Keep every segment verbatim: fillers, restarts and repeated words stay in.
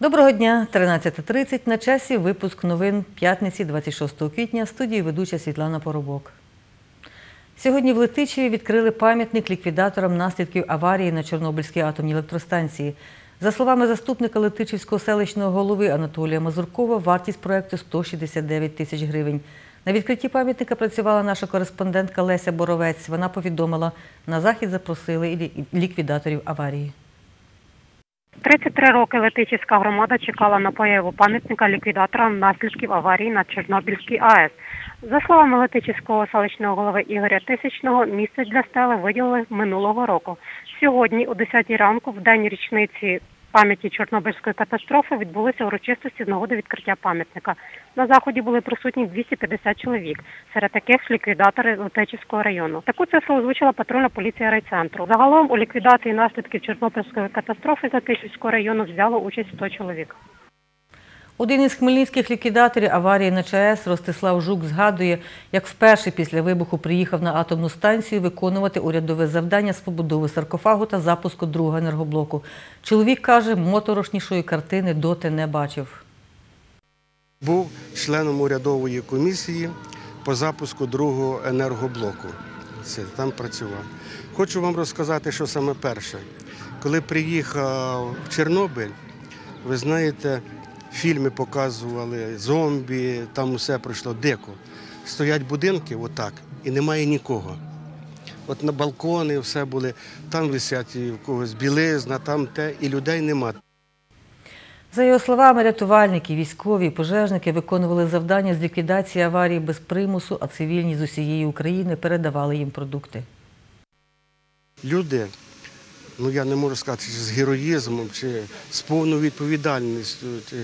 Доброго дня! тринадцята тридцять. На часі випуск новин п'ятниці двадцять шостого квітня. В студії ведуча Світлана Поробок. Сьогодні в Летичеві відкрили пам'ятник ліквідаторам наслідків аварії на Чорнобильській атомній електростанції. За словами заступника Летичівського селищного голови Анатолія Мазуркова, вартість проєкту – сто шістдесят дев'ять тисяч гривень. На відкритті пам'ятника працювала наша кореспондентка Леся Боровець. Вона повідомила, на захід запросили і ліквідаторів аварії. тридцять три роки Летичівська громада чекала на появу пам'ятника ліквідаторам наслідків аварії на Чорнобильській АЕС. За словами Летичівського селищного голови Ігоря Тисячного, місце для стели виділили минулого року. Сьогодні, о десятій ранку, в день річниці пам'яті Чорнобильської катастрофи, відбулися урочистості з нагоди відкриття пам'ятника. На заході були присутні двісті п'ятдесят чоловік, серед таких ліквідатори Летичівського району. Таку цифру озвучила патрульна поліція райцентру. Загалом у ліквідації наслідків Чорнобильської катастрофи з Летичівського району взяло участь сто чоловік. Один із хмельницьких ліквідаторів аварії на ЧАЕС Ростислав Жук згадує, як вперше після вибуху приїхав на атомну станцію виконувати урядове завдання з побудови саркофагу та запуску другого енергоблоку. Чоловік каже, моторошнішої картини доти не бачив. Був членом урядової комісії по запуску другого енергоблоку. Це, там працював. Хочу вам розказати, що саме перше. Коли приїхав в Чорнобиль, ви знаєте, фільми показували, зомбі, там усе пройшло дико. Стоять будинки отак і немає нікого. От на балкони все були, там висять і в когось білизна, там те, і людей нема. За його словами, рятувальники, військові і пожежники виконували завдання з ліквідації аварії без примусу, а цивільні з усієї України передавали їм продукти. Люди, ну я не можу сказати, чи з героїзмом, чи з повною відповідальністю, чи,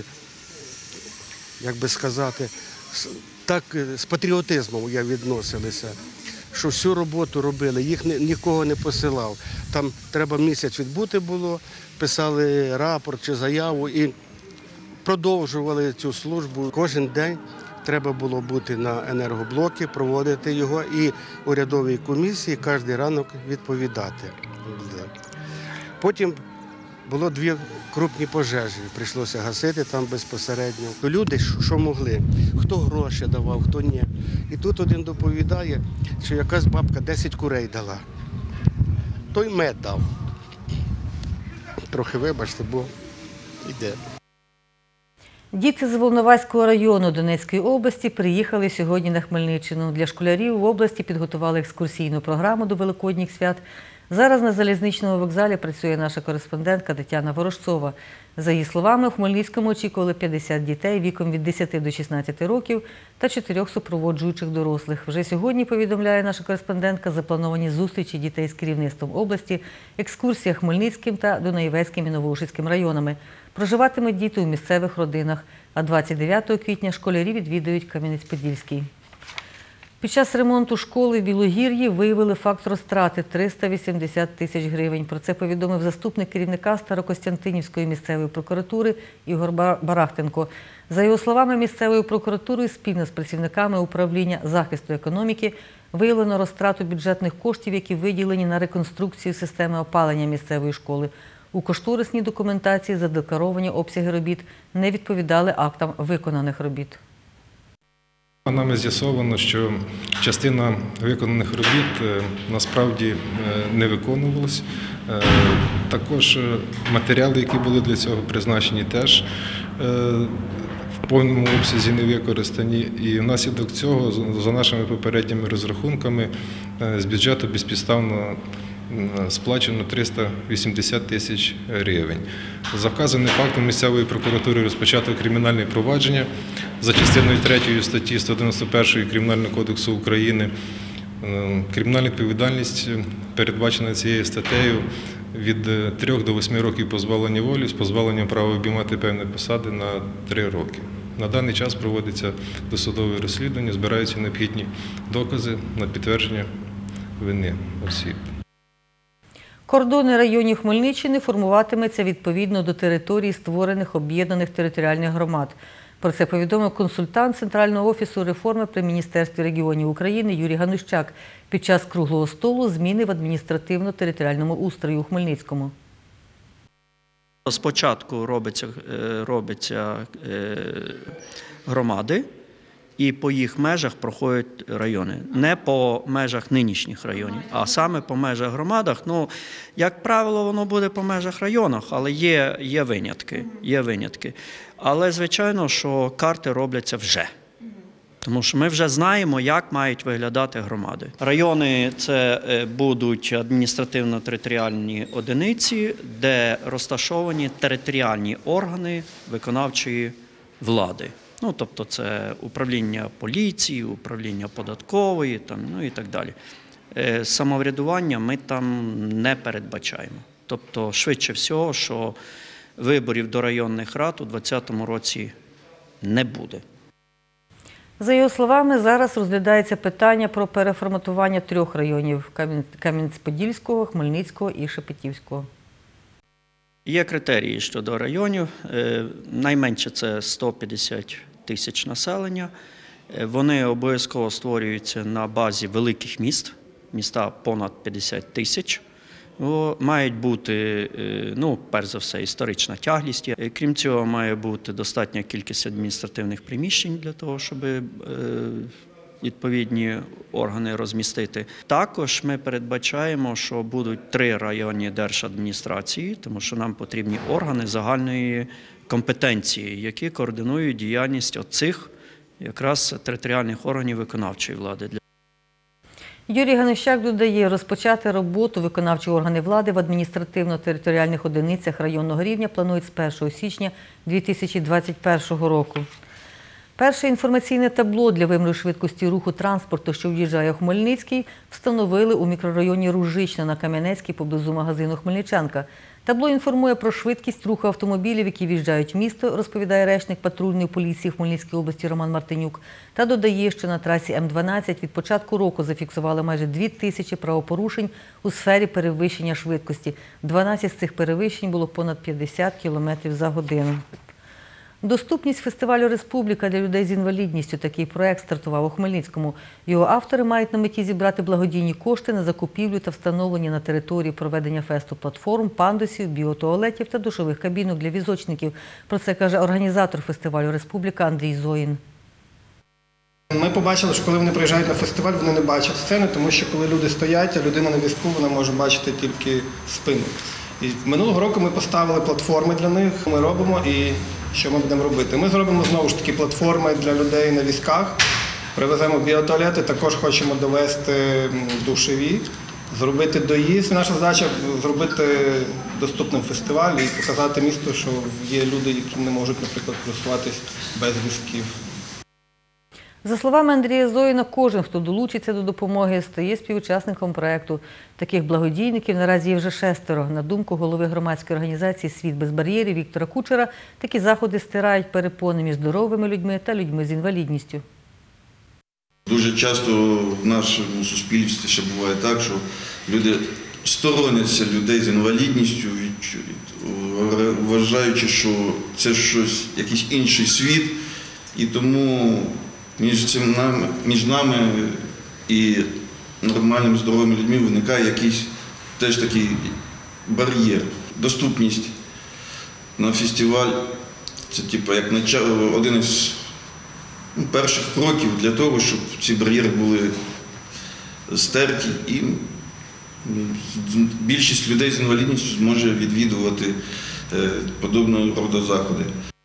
як би сказати, так з патріотизмом я відносилися, що всю роботу робили, їх ні, нікого не посилав. Там треба місяць відбути було, писали рапорт чи заяву і продовжували цю службу. Кожен день треба було бути на енергоблокі, проводити його і урядовій комісії кожен ранок відповідати. Потім було дві крупні пожежі, прийшлося гасити там безпосередньо. Люди, що могли, хто гроші давав, хто ні. І тут один доповідає, що якась бабка десять курей дала. Той мед дав. Трохи вибачте, бо йде. Діти з Волноваського району Донецької області приїхали сьогодні на Хмельниччину. Для школярів в області підготували екскурсійну програму до Великодніх свят. Зараз на залізничному вокзалі працює наша кореспондентка Тетяна Ворожцова. За її словами, у Хмельницькому очікували п'ятдесят дітей віком від десяти до шістнадцяти років та чотирьох супроводжуючих дорослих. Вже сьогодні, повідомляє наша кореспондентка, заплановані зустрічі дітей з керівництвом області, екскурсія Хмельницьким та Дунаєвецьким і Новоушицьким районами. Проживатимуть діти у місцевих родинах, а двадцять дев'ятого квітня школярі відвідують Кам'янець-Подільський. Під час ремонту школи в Білогір'ї виявили факт розтрати – триста вісімдесят тисяч гривень. Про це повідомив заступник керівника Старокостянтинівської місцевої прокуратури Ігор Барахтенко. За його словами, місцевою прокуратурою спільно з працівниками управління захисту економіки виявлено розтрату бюджетних коштів, які виділені на реконструкцію системи опалення місцевої школи. У кошторисній документації задекларовані обсяги робіт не відповідали актам виконаних робіт. Нами з'ясовано, що частина виконаних робіт насправді не виконувалась. Також матеріали, які були для цього призначені, теж в повному обсязі не використані. І внаслідок цього, за нашими попередніми розрахунками, з бюджету безпідставно сплачено триста вісімдесят тисяч гривень. За вказаним фактом місцевої прокуратури розпочато кримінальне провадження за частиною третьої статті сто дев'яносто першої Кримінального кодексу України. Кримінальна відповідальність передбачена цією статтею від трьох до восьми років позбавлення волі з позбавленням права обіймати певні посади на три роки. На даний час проводиться досудове розслідування, збираються необхідні докази на підтвердження вини осіб. Кордони районів Хмельниччини формуватиметься відповідно до територій створених об'єднаних територіальних громад. Про це повідомив консультант Центрального офісу реформи при Міністерстві регіонів України Юрій Ганущак під час круглого столу «Зміни в адміністративно-територіальному устрої у Хмельницькому». Спочатку робиться, робиться громади, і по їх межах проходять райони. Не по межах нинішніх районів, а саме по межах громадах. Ну, як правило, воно буде по межах районах, але є, є винятки, є винятки. Але, звичайно, що карти робляться вже. Тому що ми вже знаємо, як мають виглядати громади. Райони – це будуть адміністративно-територіальні одиниці, де розташовані територіальні органи виконавчої влади. Ну, тобто це управління поліції, управління податкової, там, ну і так далі. Самоврядування ми там не передбачаємо. Тобто, швидше всього, що виборів до районних рад у двадцятому році не буде. За його словами, зараз розглядається питання про переформатування трьох районів – Кам'янець-Подільського, Хмельницького і Шепетівського. Є критерії щодо районів. Найменше – це сто п'ятдесят тисяч населення. Вони обов'язково створюються на базі великих міст, міста понад п'ятдесят тисяч. Мають бути, ну, перш за все, історична тяглість. Крім цього, має бути достатня кількість адміністративних приміщень для того, щоб відповідні органи розмістити. Також ми передбачаємо, що будуть три районні держадміністрації, тому що нам потрібні органи загальної компетенції, які координують діяльність оцих якраз територіальних органів виконавчої влади. Юрій Ганущак додає, розпочати роботу виконавчі органи влади в адміністративно-територіальних одиницях районного рівня планують з першого січня дві тисячі двадцять першого року. Перше інформаційне табло для виміру швидкості руху транспорту, що в'їжджає у Хмельницький, встановили у мікрорайоні Ружична на Кам'янецькій поблизу магазину «Хмельничанка». Табло інформує про швидкість руху автомобілів, які в'їжджають в місто, розповідає речник патрульної поліції Хмельницької області Роман Мартинюк. Та додає, що на трасі М дванадцять від початку року зафіксували майже дві тисячі правопорушень у сфері перевищення швидкості. дванадцять з цих перевищень було понад п'ятдесят кілометрів за годину. Доступність фестивалю «Республіка» для людей з інвалідністю. Такий проект стартував у Хмельницькому. Його автори мають на меті зібрати благодійні кошти на закупівлю та встановлення на території проведення фесту платформ, пандусів, біотуалетів та душових кабінок для візочників. Про це каже організатор фестивалю «Республіка» Андрій Зоїн. Ми побачили, що коли вони приїжджають на фестиваль, вони не бачать сцени, тому що коли люди стоять, а людина на візку, вона може бачити тільки спину. І минулого року ми поставили платформи для них, ми робимо і що ми будемо робити. Ми зробимо знову ж таки платформи для людей на візках, привеземо біотуалети, також хочемо довести душові, зробити доїзд. Наша задача – зробити доступним фестиваль і показати місту, що є люди, які не можуть, наприклад, користуватись без візків. За словами Андрія Зоїна, кожен, хто долучиться до допомоги, стає співучасником проєкту. Таких благодійників наразі є вже шестеро. На думку голови громадської організації «Світ без бар'єрів» Віктора Кучера, такі заходи стирають перепони між здоровими людьми та людьми з інвалідністю. Дуже часто в нашому суспільстві ще буває так, що люди стороняться людей з інвалідністю, вважаючи, що це щось, якийсь інший світ, і тому Між, цим нами, між нами і нормальними здоровими людьми виникає якийсь теж такий бар'єр. Доступність на фестиваль – це типу, як один із перших кроків для того, щоб ці бар'єри були стерті і більшість людей з інвалідністю зможе відвідувати подобного роду заходи.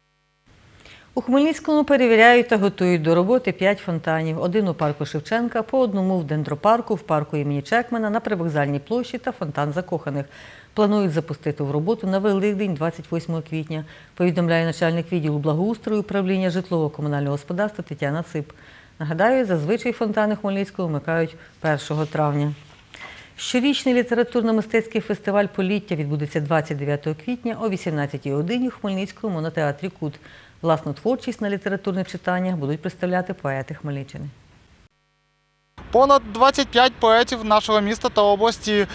У Хмельницькому перевіряють та готують до роботи п'ять фонтанів. Один у парку Шевченка, по одному в дендропарку, в парку імені Чекмана, на Привокзальній площі та фонтан закоханих. Планують запустити в роботу на Великдень двадцять восьмого квітня, повідомляє начальник відділу благоустрою управління житлово-комунального господарства Тетяна Цип. Нагадаю, зазвичай фонтани Хмельницького вмикають першого травня. Щорічний літературно-мистецький фестиваль «Поліття» відбудеться двадцять дев'ятого квітня о вісімнадцятій годині в Хмельницькому монотеатрі «Кут». Власну творчість на літературних читаннях будуть представляти поети Хмельниччини. Понад двадцять п'ять поетів нашого міста та області,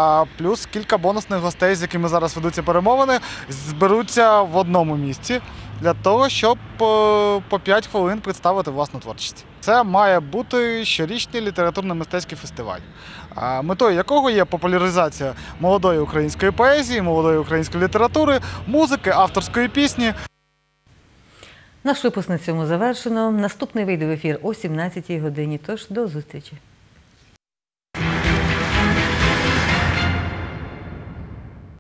плюс кілька бонусних гостей, з якими зараз ведуться перемовини, зберуться в одному місці. для того, щоб е, по п'ять хвилин представити власну творчість. Це має бути щорічний літературно-мистецький фестиваль, а метою якого є популяризація молодої української поезії, молодої української літератури, музики, авторської пісні. Наш випуск на цьому завершено. Наступний вийде в ефір о сімнадцятій годині, тож до зустрічі.